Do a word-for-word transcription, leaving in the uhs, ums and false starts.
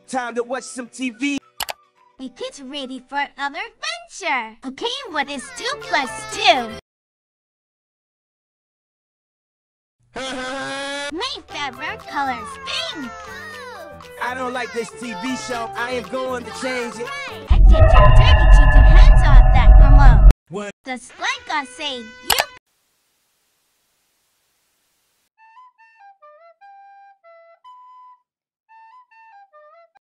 time to watch some T V. You kids ready for another adventure? Okay, what is two plus two? My favorite color is pink. I don't like this T V show. I am going to change it. I did your dirty cheating hands off that remote. What? Just like I say, you